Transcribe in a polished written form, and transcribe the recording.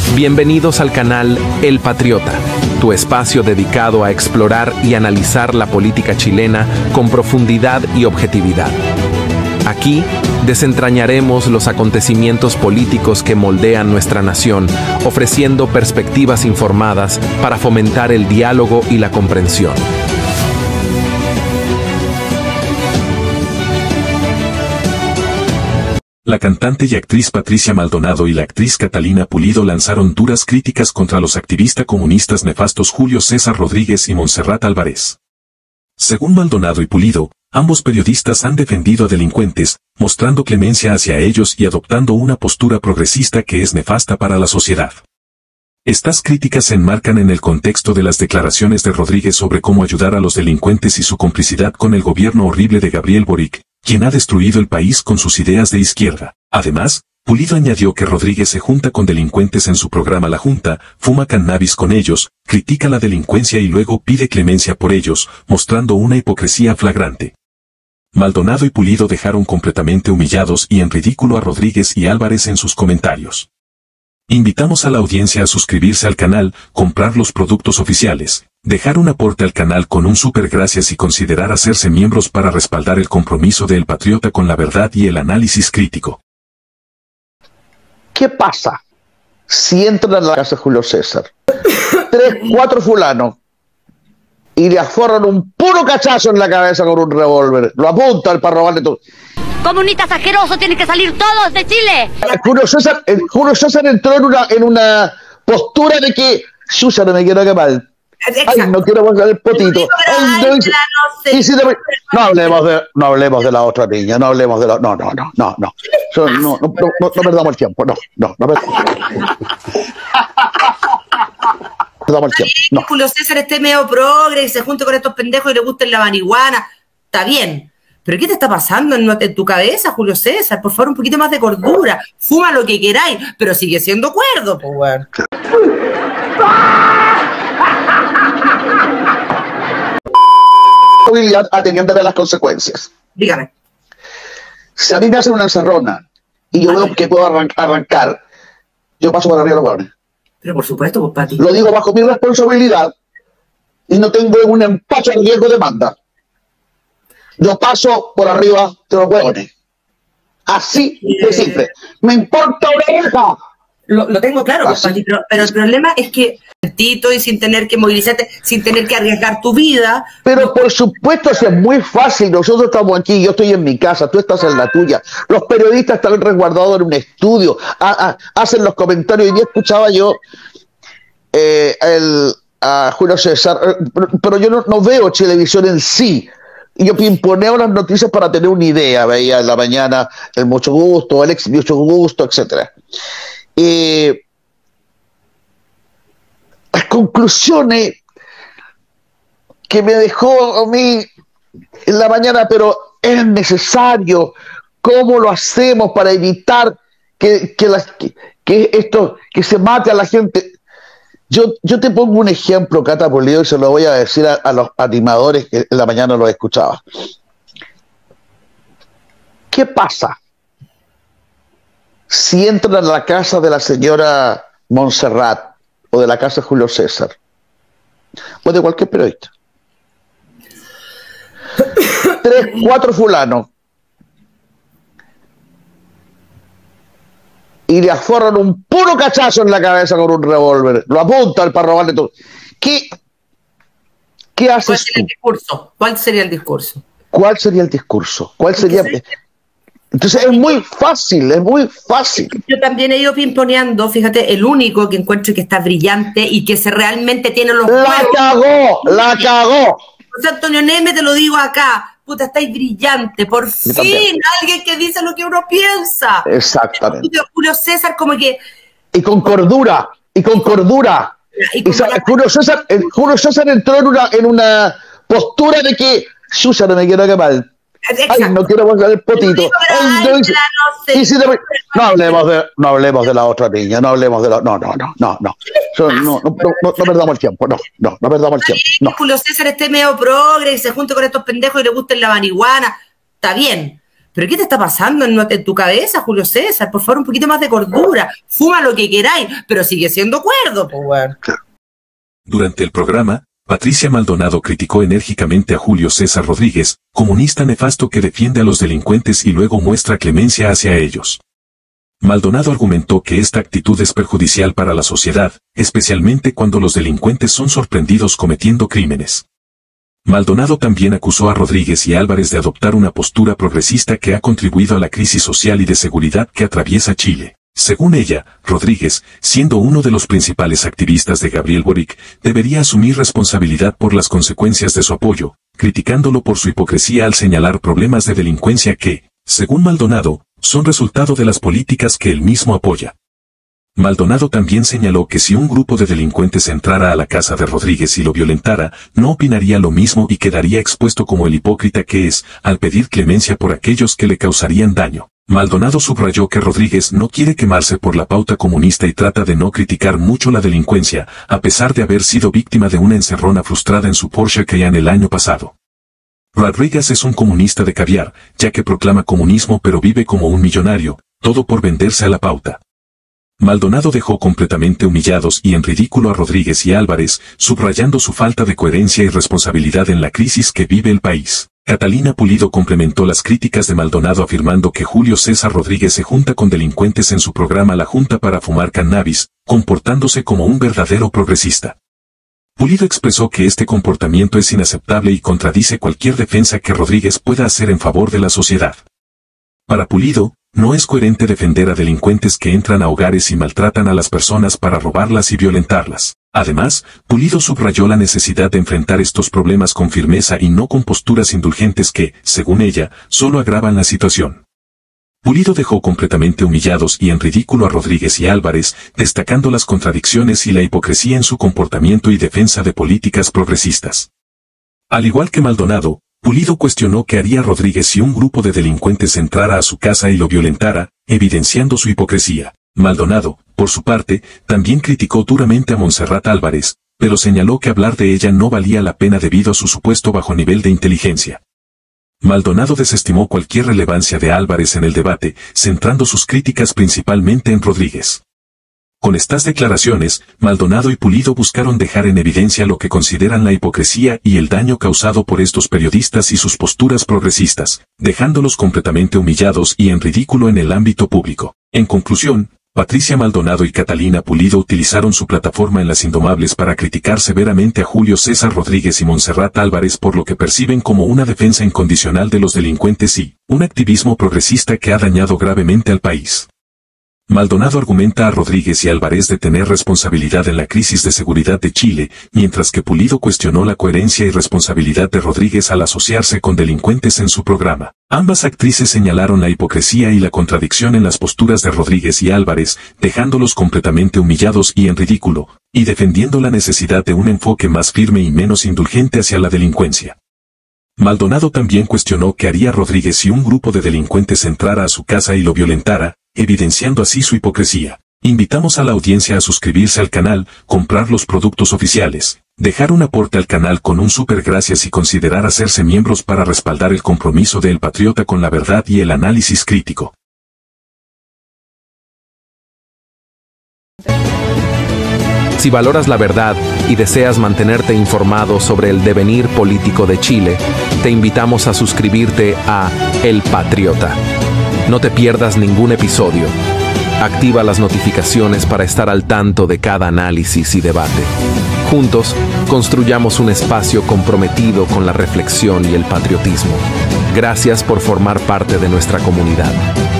Bienvenidos al canal El Patriota, tu espacio dedicado a explorar y analizar la política chilena con profundidad y objetividad. Aquí desentrañaremos los acontecimientos políticos que moldean nuestra nación, ofreciendo perspectivas informadas para fomentar el diálogo y la comprensión. La cantante y actriz Patricia Maldonado y la actriz Catalina Pulido lanzaron duras críticas contra los activistas comunistas nefastos Julio César Rodríguez y Montserrat Álvarez. Según Maldonado y Pulido, ambos periodistas han defendido a delincuentes, mostrando clemencia hacia ellos y adoptando una postura progresista que es nefasta para la sociedad. Estas críticas se enmarcan en el contexto de las declaraciones de Rodríguez sobre cómo ayudar a los delincuentes y su complicidad con el gobierno horrible de Gabriel Boric, quien ha destruido el país con sus ideas de izquierda. Además, Pulido añadió que Rodríguez se junta con delincuentes en su programa La Junta, fuma cannabis con ellos, critica la delincuencia y luego pide clemencia por ellos, mostrando una hipocresía flagrante. Maldonado y Pulido dejaron completamente humillados y en ridículo a Rodríguez y Álvarez en sus comentarios. Invitamos a la audiencia a suscribirse al canal, comprar los productos oficiales, dejar un aporte al canal con un super gracias y considerar hacerse miembros para respaldar el compromiso de El Patriota con la verdad y el análisis crítico. ¿Qué pasa si entran a la casa de Julio César 3, 4 fulanos y le aforran un puro cachazo en la cabeza con un revólver? Lo apuntan para robarle todo. Comunistas asquerosos, tienen que salir todos de Chile. Julio César entró en una postura de que Susa no me quiero quemar. Ay, no quiero pasar el potito. No hablemos de la otra niña, no hablemos de la... No perdamos el tiempo, no perdamos el tiempo. No. Julio César esté medio progre y se junte con estos pendejos y le gusten la marihuana, está bien. ¿Pero qué te está pasando en tu cabeza, Julio César? Por favor, un poquito más de cordura. Fuma lo que queráis, pero sigue siendo cuerdo, pues, bueno. Atendiéndole a las consecuencias. Dígame. Si a mí me hacen una encerrona y yo veo que puedo arrancar, yo paso por arriba de los hueones. Pero por supuesto, pues, Pati. Lo digo bajo mi responsabilidad y no tengo un empacho en riesgo de demanda. Yo paso por arriba de los hueones. Así de simple. Me importa una oreja. Lo tengo claro, pues, Pati, pero el problema es que y sin tener que movilizarte, sin tener que arriesgar tu vida. Pero por supuesto, si es muy fácil. Nosotros estamos aquí, yo estoy en mi casa, tú estás en la tuya. Los periodistas están resguardados en un estudio, hacen los comentarios. Hoy día escuchaba yo a Julio César, pero yo no veo televisión en sí. Yo pimponeo las noticias para tener una idea. Veía en la mañana el Mucho Gusto, Alex Mucho Gusto, etc. Las conclusiones que me dejó a mí en la mañana, pero es necesario. ¿Cómo lo hacemos para evitar que se mate a la gente? Yo te pongo un ejemplo, Cata Pulido, y se lo voy a decir a los animadores que en la mañana lo escuchaba. ¿Qué pasa si entran a la casa de la señora Montserrat o de la casa de Julio César o de cualquier periodista? 3, 4 fulanos y le aforran un puro cachazo en la cabeza con un revólver. Lo apuntan para robarle todo. ¿Qué haces tú? ¿Cuál sería el discurso? ¿Cuál sería el discurso? ¿Cuál sería? Entonces es muy fácil, es muy fácil. Yo también he ido pimponeando, fíjate, el único que encuentro que está brillante y que se realmente tiene los ¡La cagó! ¡La cagó! José Antonio Neme, te lo digo acá. Puta, estáis brillante, por fin, alguien que dice lo que uno piensa. Exactamente. Julio César como que... Y con cordura, y con cordura. Julio César entró en una postura de que Susa no me quiero quemar. Ay, no quiero pasar el potito. No hablemos de la otra niña, no hablemos de la... No perdamos el tiempo, no perdamos el tiempo. No. Julio César esté medio progre y se junte con estos pendejos y le gusten la marihuana, está bien. ¿Pero qué te está pasando en tu cabeza, Julio César? Por favor, un poquito más de cordura. Fuma lo que queráis, pero sigue siendo cuerdo, pues, weón. Durante el programa, Patricia Maldonado criticó enérgicamente a Julio César Rodríguez, comunista nefasto que defiende a los delincuentes y luego muestra clemencia hacia ellos. Maldonado argumentó que esta actitud es perjudicial para la sociedad, especialmente cuando los delincuentes son sorprendidos cometiendo crímenes. Maldonado también acusó a Rodríguez y Álvarez de adoptar una postura progresista que ha contribuido a la crisis social y de seguridad que atraviesa Chile. Según ella, Rodríguez, siendo uno de los principales activistas de Gabriel Boric, debería asumir responsabilidad por las consecuencias de su apoyo, criticándolo por su hipocresía al señalar problemas de delincuencia que, según Maldonado, son resultado de las políticas que él mismo apoya. Maldonado también señaló que si un grupo de delincuentes entrara a la casa de Rodríguez y lo violentara, no opinaría lo mismo y quedaría expuesto como el hipócrita que es, al pedir clemencia por aquellos que le causarían daño. Maldonado subrayó que Rodríguez no quiere quemarse por la pauta comunista y trata de no criticar mucho la delincuencia, a pesar de haber sido víctima de una encerrona frustrada en su Porsche Cayenne el año pasado. Rodríguez es un comunista de caviar, ya que proclama comunismo pero vive como un millonario, todo por venderse a la pauta. Maldonado dejó completamente humillados y en ridículo a Rodríguez y Álvarez, subrayando su falta de coherencia y responsabilidad en la crisis que vive el país. Catalina Pulido complementó las críticas de Maldonado afirmando que Julio César Rodríguez se junta con delincuentes en su programa La Junta para fumar cannabis, comportándose como un verdadero progresista. Pulido expresó que este comportamiento es inaceptable y contradice cualquier defensa que Rodríguez pueda hacer en favor de la sociedad. Para Pulido, no es coherente defender a delincuentes que entran a hogares y maltratan a las personas para robarlas y violentarlas. Además, Pulido subrayó la necesidad de enfrentar estos problemas con firmeza y no con posturas indulgentes que, según ella, solo agravan la situación. Pulido dejó completamente humillados y en ridículo a Rodríguez y Álvarez, destacando las contradicciones y la hipocresía en su comportamiento y defensa de políticas progresistas. Al igual que Maldonado, Pulido cuestionó qué haría Rodríguez si un grupo de delincuentes entrara a su casa y lo violentara, evidenciando su hipocresía. Maldonado, por su parte, también criticó duramente a Montserrat Álvarez, pero señaló que hablar de ella no valía la pena debido a su supuesto bajo nivel de inteligencia. Maldonado desestimó cualquier relevancia de Álvarez en el debate, centrando sus críticas principalmente en Rodríguez. Con estas declaraciones, Maldonado y Pulido buscaron dejar en evidencia lo que consideran la hipocresía y el daño causado por estos periodistas y sus posturas progresistas, dejándolos completamente humillados y en ridículo en el ámbito público. En conclusión, Patricia Maldonado y Catalina Pulido utilizaron su plataforma en Las Indomables para criticar severamente a Julio César Rodríguez y Montserrat Álvarez por lo que perciben como una defensa incondicional de los delincuentes y un activismo progresista que ha dañado gravemente al país. Maldonado argumenta a Rodríguez y Álvarez de tener responsabilidad en la crisis de seguridad de Chile, mientras que Pulido cuestionó la coherencia y responsabilidad de Rodríguez al asociarse con delincuentes en su programa. Ambas actrices señalaron la hipocresía y la contradicción en las posturas de Rodríguez y Álvarez, dejándolos completamente humillados y en ridículo, y defendiendo la necesidad de un enfoque más firme y menos indulgente hacia la delincuencia. Maldonado también cuestionó qué haría Rodríguez si un grupo de delincuentes entrara a su casa y lo violentara, evidenciando así su hipocresía. Invitamos a la audiencia a suscribirse al canal, comprar los productos oficiales, dejar un aporte al canal con un super gracias y considerar hacerse miembros para respaldar el compromiso de El Patriota con la verdad y el análisis crítico. Si valoras la verdad y deseas mantenerte informado sobre el devenir político de Chile, te invitamos a suscribirte a El Patriota. No te pierdas ningún episodio. Activa las notificaciones para estar al tanto de cada análisis y debate. Juntos, construyamos un espacio comprometido con la reflexión y el patriotismo. Gracias por formar parte de nuestra comunidad.